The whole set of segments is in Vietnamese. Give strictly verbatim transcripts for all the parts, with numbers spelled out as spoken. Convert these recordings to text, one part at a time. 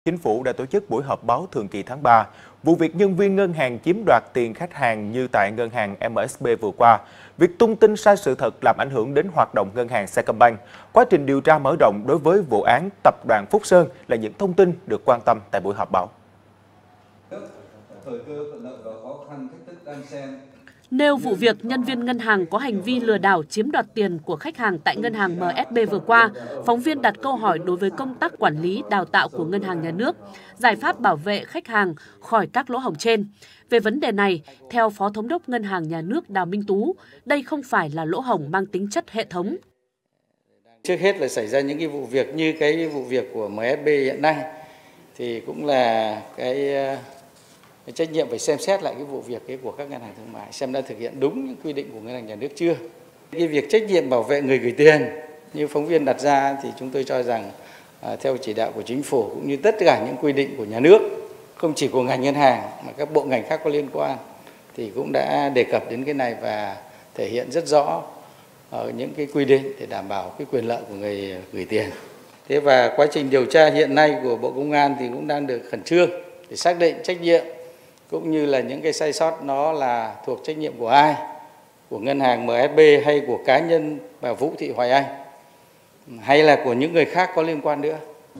Chính phủ đã tổ chức buổi họp báo thường kỳ tháng ba. Vụ việc nhân viên ngân hàng chiếm đoạt tiền khách hàng như tại ngân hàng em ét bê vừa qua, việc tung tin sai sự thật làm ảnh hưởng đến hoạt động ngân hàng Sacombank, quá trình điều tra mở rộng đối với vụ án tập đoàn Phúc Sơn là những thông tin được quan tâm tại buổi họp báo. Nêu vụ việc nhân viên ngân hàng có hành vi lừa đảo chiếm đoạt tiền của khách hàng tại ngân hàng em ét bê vừa qua, phóng viên đặt câu hỏi đối với công tác quản lý, đào tạo của ngân hàng nhà nước, giải pháp bảo vệ khách hàng khỏi các lỗ hổng trên. Về vấn đề này, theo Phó Thống đốc Ngân hàng Nhà nước Đào Minh Tú, đây không phải là lỗ hổng mang tính chất hệ thống. Trước hết là xảy ra những cái vụ việc như cái vụ việc của em ét bê hiện nay, thì cũng là cái Cái trách nhiệm phải xem xét lại cái vụ việc cái của các ngân hàng thương mại, xem đã thực hiện đúng những quy định của ngân hàng nhà nước chưa. Cái việc trách nhiệm bảo vệ người gửi tiền như phóng viên đặt ra thì chúng tôi cho rằng à, theo chỉ đạo của chính phủ cũng như tất cả những quy định của nhà nước, không chỉ của ngành ngân hàng mà các bộ ngành khác có liên quan thì cũng đã đề cập đến cái này và thể hiện rất rõ ở những cái quy định để đảm bảo cái quyền lợi của người gửi tiền. Thế và quá trình điều tra hiện nay của Bộ Công an thì cũng đang được khẩn trương để xác định trách nhiệm cũng như là những cái sai sót nó là thuộc trách nhiệm của ai, của ngân hàng em ét bê hay của cá nhân bà Vũ Thị Hoài Anh, hay là của những người khác có liên quan nữa.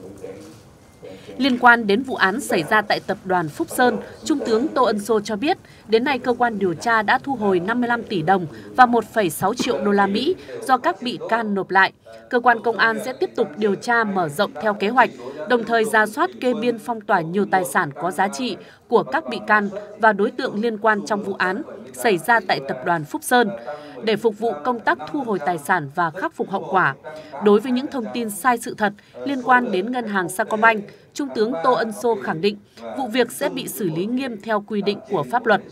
Liên quan đến vụ án xảy ra tại tập đoàn Phúc Sơn, Trung tướng Tô Ân Sô cho biết, đến nay cơ quan điều tra đã thu hồi năm mươi lăm tỷ đồng và một phẩy sáu triệu đô la Mỹ do các bị can nộp lại. Cơ quan công an sẽ tiếp tục điều tra mở rộng theo kế hoạch, đồng thời rà soát kê biên phong tỏa nhiều tài sản có giá trị của các bị can và đối tượng liên quan trong vụ án xảy ra tại tập đoàn Phúc Sơn, để phục vụ công tác thu hồi tài sản và khắc phục hậu quả. Đối với những thông tin sai sự thật liên quan đến ngân hàng Sacombank, Trung tướng Tô Ân Sô khẳng định vụ việc sẽ bị xử lý nghiêm theo quy định của pháp luật.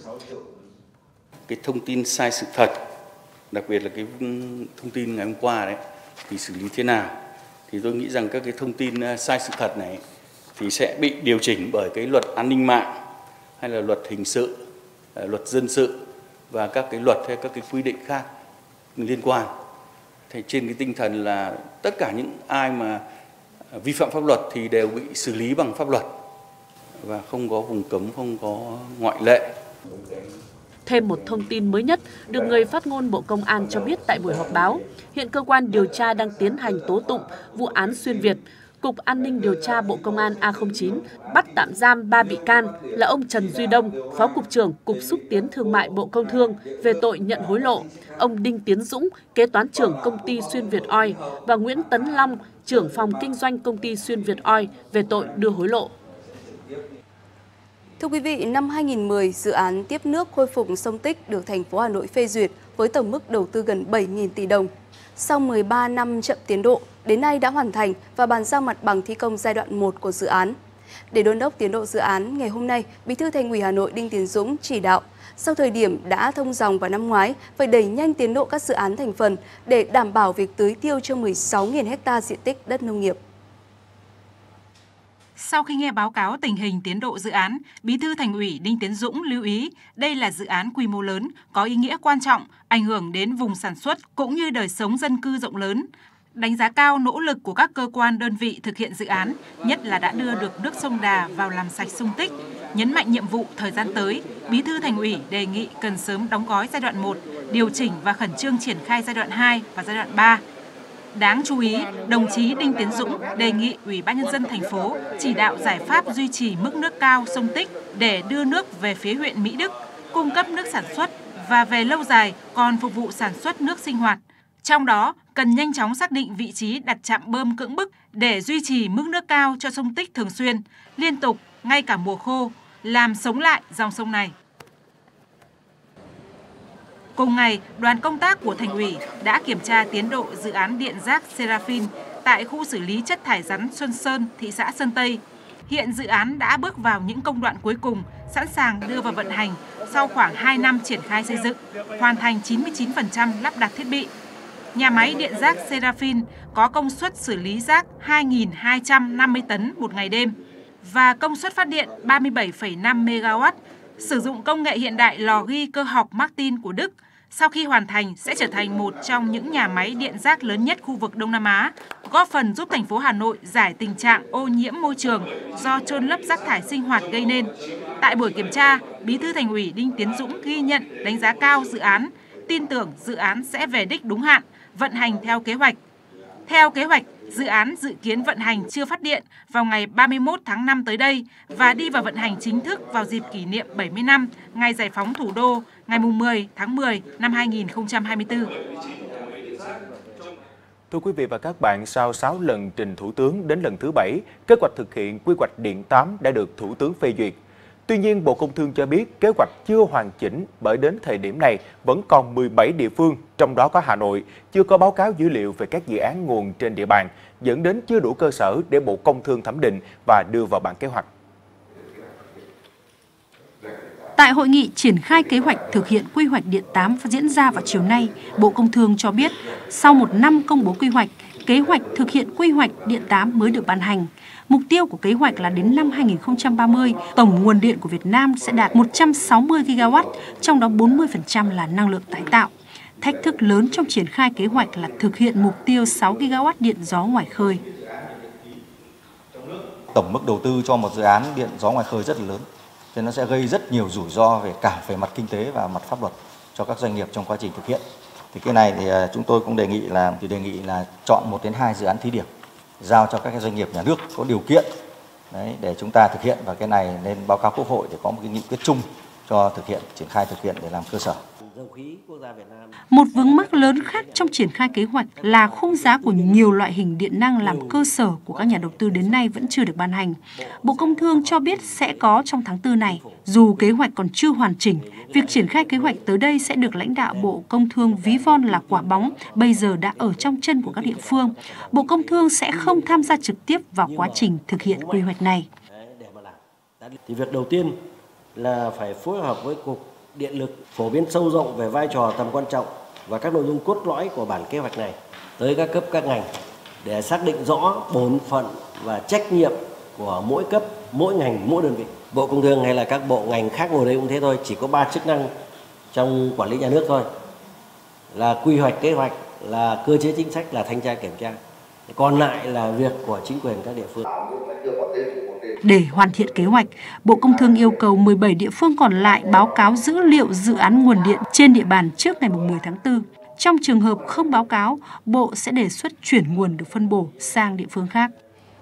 Cái thông tin sai sự thật, đặc biệt là cái thông tin ngày hôm qua đấy, thì xử lý thế nào? Thì tôi nghĩ rằng các cái thông tin sai sự thật này thì sẽ bị điều chỉnh bởi cái luật an ninh mạng hay là luật hình sự, luật dân sự và các cái luật hay các cái quy định khác liên quan. Thì trên cái tinh thần là tất cả những ai mà vi phạm pháp luật thì đều bị xử lý bằng pháp luật và không có vùng cấm, không có ngoại lệ. Thêm một thông tin mới nhất được người phát ngôn Bộ Công an cho biết tại buổi họp báo, hiện cơ quan điều tra đang tiến hành tố tụng vụ án xuyên Việt. Cục An ninh điều tra Bộ Công an A không chín bắt tạm giam ba bị can là ông Trần Duy Đông, Phó Cục trưởng Cục Xúc tiến Thương mại Bộ Công Thương về tội nhận hối lộ, ông Đinh Tiến Dũng, kế toán trưởng công ty Xuyên Việt Oil và Nguyễn Tấn Long, trưởng phòng kinh doanh công ty Xuyên Việt Oil về tội đưa hối lộ. Thưa quý vị, năm hai nghìn không trăm mười, dự án tiếp nước khôi phục sông Tích được thành phố Hà Nội phê duyệt với tổng mức đầu tư gần bảy nghìn tỷ đồng. Sau mười ba năm chậm tiến độ, đến nay đã hoàn thành và bàn giao mặt bằng thi công giai đoạn một của dự án. Để đôn đốc tiến độ dự án, ngày hôm nay, Bí thư Thành ủy Hà Nội Đinh Tiến Dũng chỉ đạo, sau thời điểm đã thông dòng vào năm ngoái, phải đẩy nhanh tiến độ các dự án thành phần để đảm bảo việc tưới tiêu cho mười sáu nghìn ha diện tích đất nông nghiệp. Sau khi nghe báo cáo tình hình tiến độ dự án, Bí thư Thành ủy Đinh Tiến Dũng lưu ý đây là dự án quy mô lớn, có ý nghĩa quan trọng, ảnh hưởng đến vùng sản xuất cũng như đời sống dân cư rộng lớn. Đánh giá cao nỗ lực của các cơ quan đơn vị thực hiện dự án, nhất là đã đưa được nước sông Đà vào làm sạch sông Tích. Nhấn mạnh nhiệm vụ thời gian tới, Bí thư Thành ủy đề nghị cần sớm đóng gói giai đoạn một, điều chỉnh và khẩn trương triển khai giai đoạn hai và giai đoạn ba. Đáng chú ý, đồng chí Đinh Tiến Dũng đề nghị Ủy ban Nhân dân thành phố chỉ đạo giải pháp duy trì mức nước cao sông Tích để đưa nước về phía huyện Mỹ Đức, cung cấp nước sản xuất và về lâu dài còn phục vụ sản xuất nước sinh hoạt. Trong đó, cần nhanh chóng xác định vị trí đặt trạm bơm cưỡng bức để duy trì mức nước cao cho sông Tích thường xuyên, liên tục, ngay cả mùa khô, làm sống lại dòng sông này. Cùng ngày, đoàn công tác của Thành ủy đã kiểm tra tiến độ dự án điện rác Seraphim tại khu xử lý chất thải rắn Xuân Sơn, thị xã Sơn Tây. Hiện dự án đã bước vào những công đoạn cuối cùng, sẵn sàng đưa vào vận hành sau khoảng hai năm triển khai xây dựng, hoàn thành chín mươi chín phần trăm lắp đặt thiết bị. Nhà máy điện rác Seraphim có công suất xử lý rác hai nghìn hai trăm năm mươi tấn một ngày đêm và công suất phát điện ba mươi bảy phẩy năm mê ga oát, sử dụng công nghệ hiện đại lò ghi cơ học Martin của Đức, Sau khi hoàn thành sẽ trở thành một trong những nhà máy điện rác lớn nhất khu vực Đông Nam Á, góp phần giúp thành phố Hà Nội giải tình trạng ô nhiễm môi trường do chôn lấp rác thải sinh hoạt gây nên. Tại buổi kiểm tra, Bí thư Thành ủy Đinh Tiến Dũng ghi nhận, đánh giá cao dự án, tin tưởng dự án sẽ về đích đúng hạn, vận hành theo kế hoạch. Theo kế hoạch, dự án dự kiến vận hành chưa phát điện vào ngày ba mươi mốt tháng năm tới đây và đi vào vận hành chính thức vào dịp kỷ niệm bảy mươi năm ngày giải phóng thủ đô ngày mười tháng mười năm hai nghìn không trăm hai mươi tư. Thưa quý vị và các bạn, sau sáu lần trình Thủ tướng đến lần thứ bảy, kế hoạch thực hiện quy hoạch điện tám đã được Thủ tướng phê duyệt. Tuy nhiên, Bộ Công Thương cho biết kế hoạch chưa hoàn chỉnh bởi đến thời điểm này vẫn còn mười bảy địa phương, trong đó có Hà Nội, chưa có báo cáo dữ liệu về các dự án nguồn trên địa bàn, dẫn đến chưa đủ cơ sở để Bộ Công Thương thẩm định và đưa vào bản kế hoạch. Tại hội nghị triển khai kế hoạch thực hiện quy hoạch điện tám diễn ra vào chiều nay, Bộ Công Thương cho biết sau một năm công bố quy hoạch, kế hoạch thực hiện quy hoạch điện tám mới được ban hành. Mục tiêu của kế hoạch là đến năm hai nghìn không trăm ba mươi, tổng nguồn điện của Việt Nam sẽ đạt một trăm sáu mươi gi ga oát, trong đó bốn mươi phần trăm là năng lượng tái tạo. Thách thức lớn trong triển khai kế hoạch là thực hiện mục tiêu sáu gi ga oát điện gió ngoài khơi. Tổng mức đầu tư cho một dự án điện gió ngoài khơi rất là lớn, nên nó sẽ gây rất nhiều rủi ro về cả về mặt kinh tế và mặt pháp luật cho các doanh nghiệp trong quá trình thực hiện. Thì cái này thì chúng tôi cũng đề nghị là thì đề nghị là chọn một đến hai dự án thí điểm, giao cho các doanh nghiệp nhà nước có điều kiện đấy, để chúng ta thực hiện, và cái này nên báo cáo Quốc hội để có một cái nghị quyết chung cho thực hiện, triển khai thực hiện để làm cơ sở. Một vướng mắc lớn khác trong triển khai kế hoạch là khung giá của nhiều loại hình điện năng làm cơ sở của các nhà đầu tư đến nay vẫn chưa được ban hành. Bộ Công Thương cho biết sẽ có trong tháng tư này. Dù kế hoạch còn chưa hoàn chỉnh, việc triển khai kế hoạch tới đây sẽ được lãnh đạo Bộ Công Thương ví von là quả bóng, bây giờ đã ở trong chân của các địa phương. Bộ Công Thương sẽ không tham gia trực tiếp vào quá trình thực hiện quy hoạch này. Thì việc đầu tiên là phải phối hợp với Cục Điện lực phổ biến sâu rộng về vai trò, tầm quan trọng và các nội dung cốt lõi của bản kế hoạch này tới các cấp các ngành để xác định rõ bổn phận và trách nhiệm của mỗi cấp, mỗi ngành, mỗi đơn vị. Bộ Công Thương hay là các bộ ngành khác ngồi đây cũng thế thôi, chỉ có ba chức năng trong quản lý nhà nước thôi, là quy hoạch, kế hoạch, là cơ chế chính sách, là thanh tra kiểm tra. Còn lại là việc của chính quyền các địa phương. Để hoàn thiện kế hoạch, Bộ Công Thương yêu cầu mười bảy địa phương còn lại báo cáo dữ liệu dự án nguồn điện trên địa bàn trước ngày mười tháng tư. Trong trường hợp không báo cáo, Bộ sẽ đề xuất chuyển nguồn được phân bổ sang địa phương khác.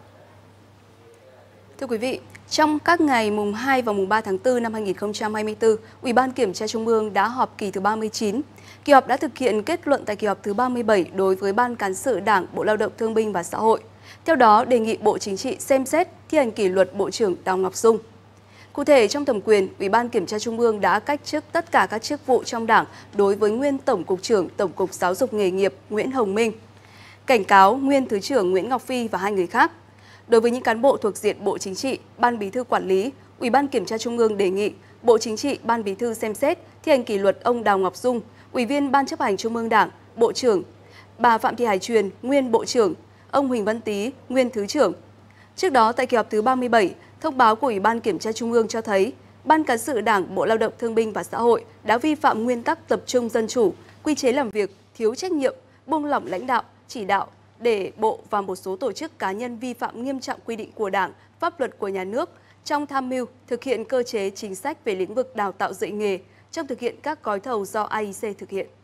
Thưa quý vị, trong các ngày mùng hai và mùng ba tháng tư năm hai nghìn không trăm hai mươi tư, Ủy ban Kiểm tra Trung ương đã họp kỳ thứ ba mươi chín. Kỳ họp đã thực hiện kết luận tại kỳ họp thứ ba mươi bảy đối với Ban Cán sự Đảng, Bộ Lao động Thương binh và Xã hội. Theo đó, đề nghị Bộ Chính trị xem xét thi hành kỷ luật Bộ trưởng Đào Ngọc Dung. Cụ thể, trong thẩm quyền, Ủy ban Kiểm tra Trung ương đã cách chức tất cả các chức vụ trong Đảng đối với nguyên Tổng cục trưởng Tổng cục Giáo dục nghề nghiệp Nguyễn Hồng Minh, cảnh cáo nguyên Thứ trưởng Nguyễn Ngọc Phi và hai người khác. Đối với những cán bộ thuộc diện Bộ Chính trị, Ban Bí thư quản lý, Ủy ban Kiểm tra Trung ương đề nghị Bộ Chính trị, Ban Bí thư xem xét thi hành kỷ luật ông Đào Ngọc Dung, Ủy viên Ban Chấp hành Trung ương Đảng, Bộ trưởng, bà Phạm Thị Hải Truyền, nguyên Bộ trưởng, ông Huỳnh Văn Tý, nguyên Thứ trưởng. Trước đó, tại kỳ họp thứ ba mươi bảy, thông báo của Ủy ban Kiểm tra Trung ương cho thấy Ban Cán sự Đảng, Bộ Lao động Thương binh và Xã hội đã vi phạm nguyên tắc tập trung dân chủ, quy chế làm việc, thiếu trách nhiệm, buông lỏng lãnh đạo, chỉ đạo để Bộ và một số tổ chức cá nhân vi phạm nghiêm trọng quy định của Đảng, pháp luật của nhà nước trong tham mưu thực hiện cơ chế chính sách về lĩnh vực đào tạo dạy nghề trong thực hiện các gói thầu do a i xê thực hiện.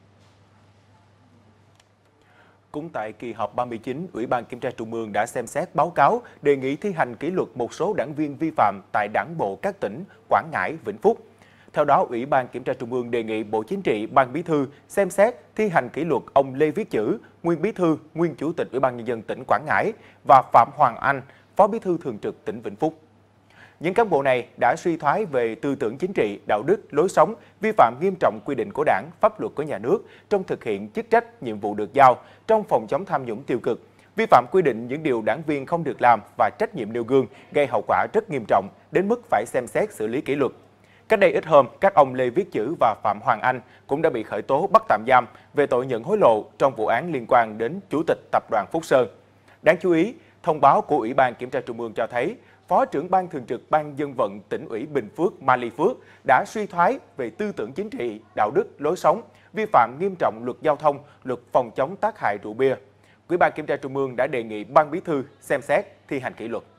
Cũng tại kỳ họp ba mươi chín, Ủy ban Kiểm tra Trung ương đã xem xét báo cáo đề nghị thi hành kỷ luật một số đảng viên vi phạm tại Đảng bộ các tỉnh Quảng Ngãi, Vĩnh Phúc. Theo đó, Ủy ban Kiểm tra Trung ương đề nghị Bộ Chính trị, Ban Bí thư xem xét thi hành kỷ luật ông Lê Viết Chữ, nguyên Bí thư, nguyên Chủ tịch Ủy ban Nhân dân tỉnh Quảng Ngãi và Phạm Hoàng Anh, Phó Bí thư Thường trực tỉnh Vĩnh Phúc. Những cán bộ này đã suy thoái về tư tưởng chính trị, đạo đức, lối sống, vi phạm nghiêm trọng quy định của Đảng, pháp luật của nhà nước trong thực hiện chức trách, nhiệm vụ được giao trong phòng chống tham nhũng tiêu cực, vi phạm quy định những điều đảng viên không được làm và trách nhiệm nêu gương gây hậu quả rất nghiêm trọng đến mức phải xem xét xử lý kỷ luật. Cách đây ít hôm, các ông Lê Viết Chữ và Phạm Hoàng Anh cũng đã bị khởi tố bắt tạm giam về tội nhận hối lộ trong vụ án liên quan đến Chủ tịch Tập đoàn Phúc Sơn. Đáng chú ý, thông báo của Ủy ban Kiểm tra Trung ương cho thấy Phó trưởng Ban Thường trực Ban Dân vận tỉnh ủy Bình Phước Mai Ly Phước đã suy thoái về tư tưởng chính trị, đạo đức, lối sống vi phạm nghiêm trọng luật giao thông, luật phòng chống tác hại rượu bia. Ủy ban Kiểm tra Trung ương đã đề nghị Ban Bí thư xem xét thi hành kỷ luật.